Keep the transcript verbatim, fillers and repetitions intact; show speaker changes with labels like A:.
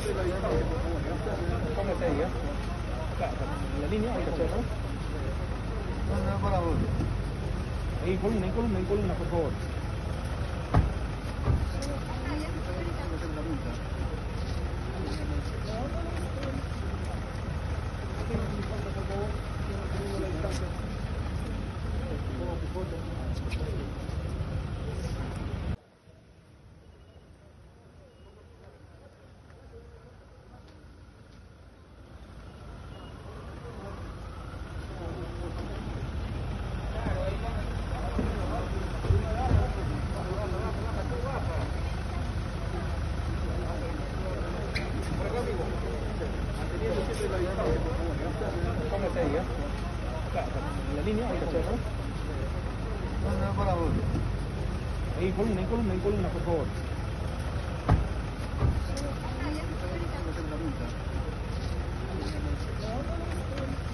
A: Póngase ahí, ¿eh? Claro, en la línea, ahí, ¿cachai, no?
B: No, no, para vos.
A: Ahí, columna, en columna, en columna, por favor. Póngase ahí, ¿eh? Claro, en la línea, ahí, ¿cachai, no?
B: No, no, para vos.
A: Ahí, columna, en columna, en columna, por favor.
B: No, no, para vos.